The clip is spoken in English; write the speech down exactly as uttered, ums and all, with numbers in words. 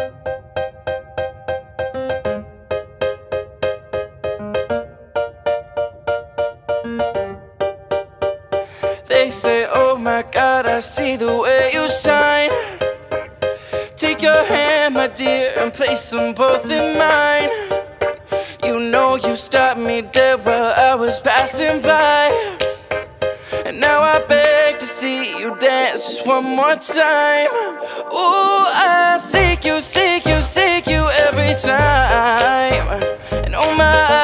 They say, oh my God, I see the way you shine. Take your hand, my dear, and place them both in mine. You know you stopped me dead while I was passing by, and now I beg to see you dance just one more time. Ooh, I seek you, seek you, seek you every time. And oh my